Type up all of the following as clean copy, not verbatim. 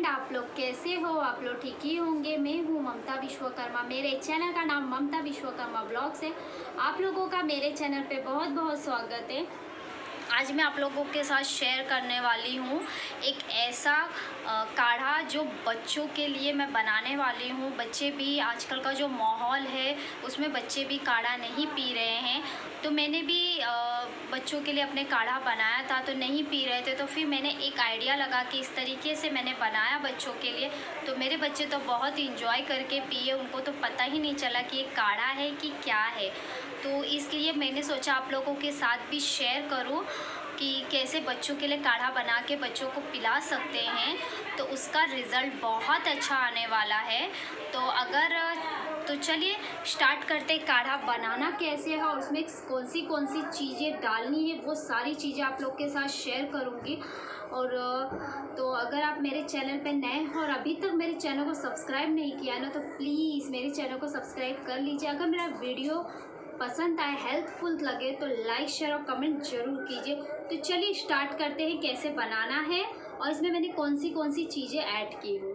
आप लोग कैसे हो? आप लोग ठीक ही होंगे। मैं हूँ ममता विश्वकर्मा। मेरे चैनल का नाम ममता विश्वकर्मा ब्लॉग्स है। आप लोगों का मेरे चैनल पे बहुत बहुत स्वागत है। आज मैं आप लोगों के साथ शेयर करने वाली हूँ एक ऐसा काढ़ा जो बच्चों के लिए मैं बनाने वाली हूँ। बच्चे भी, आजकल का जो माहौल है उसमें बच्चे भी काढ़ा नहीं पी रहे हैं, तो मैंने भी बच्चों के लिए अपने काढ़ा बनाया था, तो नहीं पी रहे थे, तो फिर मैंने एक आइडिया लगा कि इस तरीके से मैंने बनाया बच्चों के लिए। तो मेरे बच्चे तो बहुत इंजॉय करके पिए, उनको तो पता ही नहीं चला कि ये काढ़ा है कि क्या है। तो इसलिए मैंने सोचा आप लोगों के साथ भी शेयर करूं कि कैसे बच्चों के लिए काढ़ा बना के बच्चों को पिला सकते हैं, तो उसका रिज़ल्ट बहुत अच्छा आने वाला है। तो चलिए स्टार्ट करते। काढ़ा बनाना कैसे है और उसमें कौन सी चीज़ें डालनी है, वो सारी चीज़ें आप लोग के साथ शेयर करूँगी। और तो अगर आप मेरे चैनल पे नए हो और अभी तक मेरे चैनल को सब्सक्राइब नहीं किया है ना, तो प्लीज़ मेरे चैनल को सब्सक्राइब कर लीजिए। अगर मेरा वीडियो पसंद आए, हेल्पफुल लगे, तो लाइक शेयर और कमेंट जरूर कीजिए। तो चलिए स्टार्ट करते हैं कैसे बनाना है और इसमें मैंने कौन सी चीज़ें ऐड की हूँ।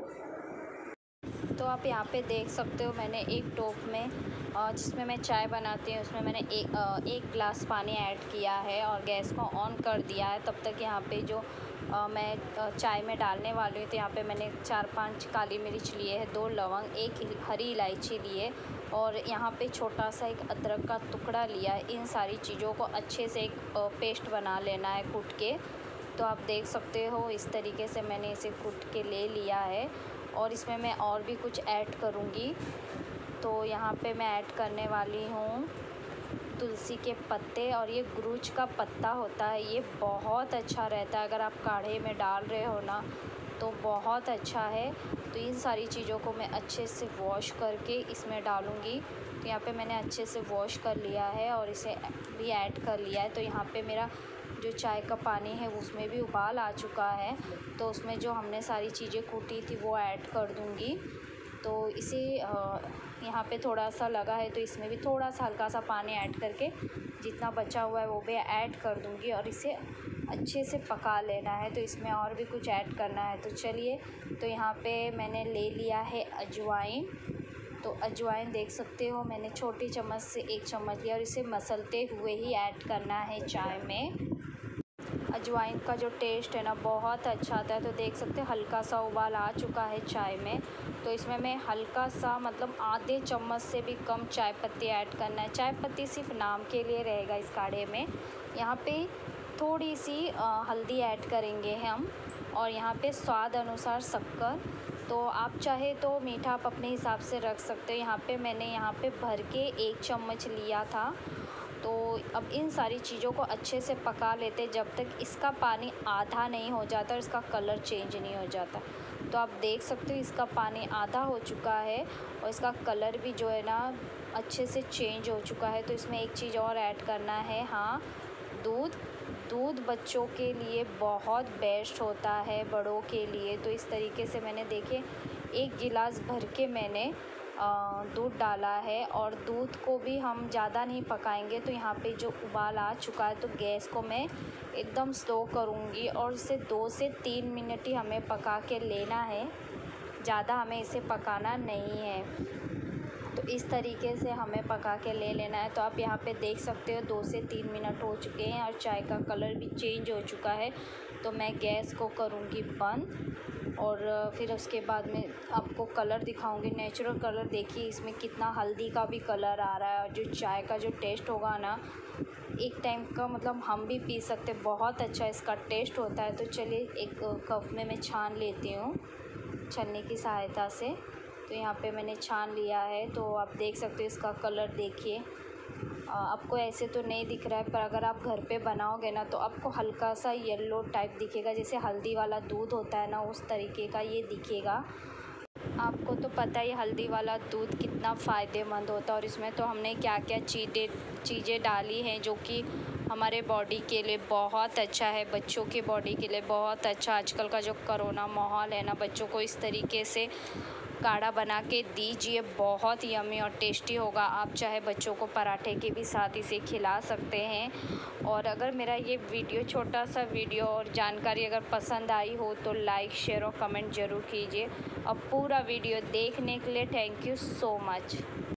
तो आप यहाँ पे देख सकते हो, मैंने एक टोप में जिसमें मैं चाय बनाती हूँ उसमें मैंने एक गिलास पानी ऐड किया है और गैस को ऑन कर दिया है। तब तक यहाँ पे जो मैं चाय में डालने वाली हूँ, तो यहाँ पे मैंने 4-5 काली मिर्च लिए है, 2 लौंग, 1 हरी इलायची लिए और यहाँ पे छोटा सा एक अदरक का टुकड़ा लिया है। इन सारी चीज़ों को अच्छे से एक पेस्ट बना लेना है कूट के। तो आप देख सकते हो इस तरीके से मैंने इसे कूट के ले लिया है और इसमें मैं और भी कुछ ऐड करूँगी। तो यहाँ पे मैं ऐड करने वाली हूँ तुलसी के पत्ते, और ये गुरूच का पत्ता होता है, ये बहुत अच्छा रहता है अगर आप काढ़े में डाल रहे हो ना, तो बहुत अच्छा है। तो इन सारी चीज़ों को मैं अच्छे से वॉश करके इसमें डालूँगी। तो यहाँ पे मैंने अच्छे से वॉश कर लिया है और इसे भी ऐड कर लिया है। तो यहाँ पे मेरा जो चाय का पानी है उसमें भी उबाल आ चुका है, तो उसमें जो हमने सारी चीज़ें कूटी थी वो ऐड कर दूँगी। तो इसे यहाँ पे थोड़ा सा लगा है तो इसमें भी थोड़ा सा हल्का सा पानी ऐड करके जितना बचा हुआ है वो भी ऐड कर दूँगी और इसे अच्छे से पका लेना है। तो इसमें और भी कुछ ऐड करना है, तो चलिए। तो यहाँ पे मैंने ले लिया है अजवाइन। तो अजवाइन देख सकते हो मैंने छोटी चम्मच से 1 चम्मच लिया और इसे मसलते हुए ही ऐड करना है चाय में। अजवाइन का जो टेस्ट है ना बहुत अच्छा आता है। तो देख सकते हैं हल्का सा उबाल आ चुका है चाय में, तो इसमें मैं हल्का सा मतलब आधे चम्मच से भी कम चाय पत्ती ऐड करना है। चाय पत्ती सिर्फ नाम के लिए रहेगा इस काढ़े में। यहाँ पे थोड़ी सी हल्दी ऐड करेंगे हम और यहाँ पे स्वाद अनुसार शक्कर। तो आप चाहे तो मीठा आप अपने हिसाब से रख सकते हो। यहाँ पे भर के 1 चम्मच लिया था। तो अब इन सारी चीज़ों को अच्छे से पका लेते जब तक इसका पानी आधा नहीं हो जाता और इसका कलर चेंज नहीं हो जाता। तो आप देख सकते हो इसका पानी आधा हो चुका है और इसका कलर भी जो है ना अच्छे से चेंज हो चुका है। तो इसमें एक चीज़ और ऐड करना है, हाँ, दूध बच्चों के लिए बहुत बेस्ट होता है, बड़ों के लिए। तो इस तरीके से मैंने देखे 1 गिलास भर के मैंने दूध डाला है और दूध को भी हम ज़्यादा नहीं पकाएंगे। तो यहाँ पे जो उबाल आ चुका है तो गैस को मैं एकदम स्लो करूँगी और इसे 2 से 3 मिनट ही हमें पका के लेना है, ज़्यादा हमें इसे पकाना नहीं है। तो इस तरीके से हमें पका के ले लेना है। तो आप यहाँ पे देख सकते हो 2 से 3 मिनट हो चुके हैं और चाय का कलर भी चेंज हो चुका है। तो मैं गैस को करूँगी बंद और फिर उसके बाद में आपको कलर दिखाऊंगी, नेचुरल कलर। देखिए इसमें कितना हल्दी का भी कलर आ रहा है और जो चाय का जो टेस्ट होगा ना, एक टाइम का मतलब हम भी पी सकते, बहुत अच्छा इसका टेस्ट होता है। तो चलिए एक कप में मैं छान लेती हूँ छन्नी की सहायता से। तो यहाँ पे मैंने छान लिया है। तो आप देख सकते हो इसका कलर देखिए, आपको ऐसे तो नहीं दिख रहा है, पर अगर आप घर पे बनाओगे ना तो आपको हल्का सा येलो टाइप दिखेगा, जैसे हल्दी वाला दूध होता है ना उस तरीके का ये दिखेगा। आपको तो पता ही हल्दी वाला दूध कितना फ़ायदेमंद होता है और इसमें तो हमने क्या क्या चीज़ें डाली हैं जो कि हमारे बॉडी के लिए बहुत अच्छा है, बच्चों की बॉडी के लिए बहुत अच्छा। आजकल का जो कोरोना माहौल है ना, बच्चों को इस तरीके से काढ़ा बना के दीजिए, बहुत यम्मी और टेस्टी होगा। आप चाहे बच्चों को पराठे के भी साथ इसे खिला सकते हैं। और अगर मेरा ये वीडियो, छोटा सा वीडियो और जानकारी अगर पसंद आई हो तो लाइक, शेयर और कमेंट ज़रूर कीजिए। और पूरा वीडियो देखने के लिए थैंक यू सो मच।